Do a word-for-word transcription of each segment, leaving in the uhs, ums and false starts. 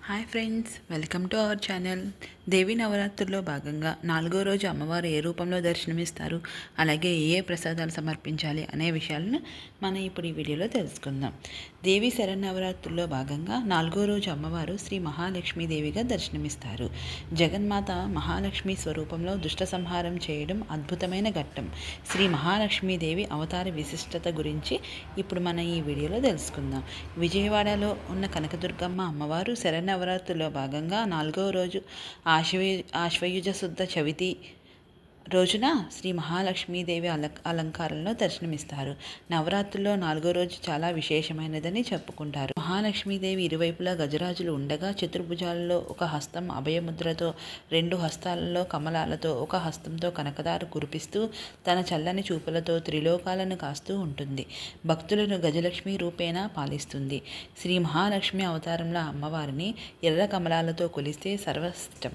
Hi friends, welcome to our channel. Devi నవరాత్రుల్లో భాగంగా నాలుగో రోజు అమ్మవారు ఏ రూపంలో దర్శనమిస్తారు, అలాగే ఏ ఏ ప్రసాదాలు సమర్పించాలి అనే విషయాలను మనం ఇప్పుడు ఈ వీడియోలో తెలుసుకుందాం. దేవి శరన్నవరాత్రుల్లో భాగంగా నాలుగో రోజు అమ్మవారు శ్రీ మహాలక్ష్మీదేవిగా దర్శనమిస్తారు. జగన్మాత మహాలక్ష్మి స్వరూపంలో దుష్ట సంహారం చేయడం అద్భుతమైన ఘట్టం. శ్రీ మహాలక్ష్మీదేవి అవతార విశిష్టత గురించి ఇప్పుడు మనం ఈ వీడియోలో తెలుసుకుందాం. విజయవాడలో ఉన్న కనకదుర్గమ్మ అమ్మవారు శరన్న నవరాత్రుల్లో భాగంగా నాలుగవ రోజు ఆశ్వయు ఆశ్వయుజ శుద్ధ చవితి రోజున శ్రీ మహాలక్ష్మీదేవి అల అలంకారంలో దర్శనమిస్తారు. నవరాత్రుల్లో నాలుగో రోజు చాలా విశేషమైనదని చెప్పుకుంటారు. మహాలక్ష్మీదేవి ఇరువైపులా గజరాజులు ఉండగా చతుర్భుజాలలో ఒక హస్తం అభయముద్రతో, రెండు హస్తాలలో కమలాలతో, ఒక హస్తంతో కనకదారు కురిపిస్తూ తన చల్లని చూపులతో త్రిలోకాలను కాస్తూ ఉంటుంది. భక్తులను గజలక్ష్మి రూపేణ పాలిస్తుంది. శ్రీ మహాలక్ష్మి అవతారంలో అమ్మవారిని ఎర్ర కమలాలతో కొలిస్తే సర్వష్టం.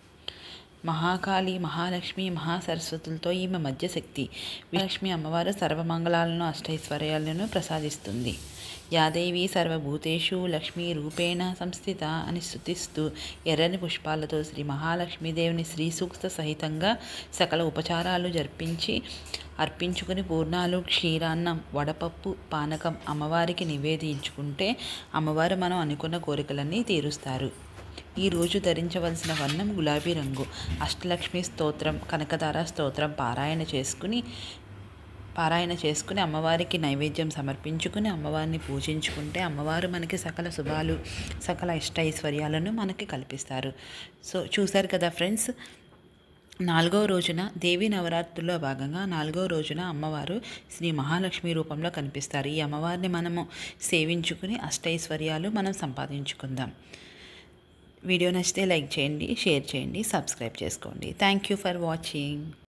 మహాకాళి, మహాలక్ష్మి, మహాసరస్వతులతో ఈమె మధ్య శక్తి. విజయలక్ష్మి అమ్మవారు సర్వమంగళాలను అష్టైశ్వర్యాలను ప్రసాదిస్తుంది. యాదేవి సర్వభూతేషు లక్ష్మీ రూపేణ సంస్థిత అని స్తుతిస్తూ ఎర్రని పుష్పాలతో శ్రీ మహాలక్ష్మీదేవిని శ్రీ సూక్త సహితంగా సకల ఉపచారాలు జరిపించి అర్పించుకుని పూర్ణాలు, క్షీరాన్నం, వడపప్పు, పానకం అమ్మవారికి నివేదించుకుంటే అమ్మవారు మనం అనుకున్న కోరికలన్నీ తీరుస్తారు. ఈరోజు ధరించవలసిన వర్ణం గులాబీ రంగు. అష్టలక్ష్మి స్తోత్రం, కనకదార స్తోత్రం పారాయణ చేసుకుని పారాయణ చేసుకుని అమ్మవారికి నైవేద్యం సమర్పించుకుని అమ్మవారిని పూజించుకుంటే అమ్మవారు మనకి సకల శుభాలు, సకల ఇష్ట ఐశ్వర్యాలను మనకి కల్పిస్తారు. సో చూశారు కదా ఫ్రెండ్స్, నాలుగో రోజున దేవి నవరాత్రుల్లో భాగంగా నాలుగో రోజున అమ్మవారు శ్రీ మహాలక్ష్మి రూపంలో కనిపిస్తారు. ఈ అమ్మవారిని మనము సేవించుకుని అష్టైశ్వర్యాలు మనం సంపాదించుకుందాం. వీడియో నచ్చితే లైక్ చేయండి, షేర్ చేయండి, సబ్స్క్రైబ్ చేసుకోండి. Thank you for watching.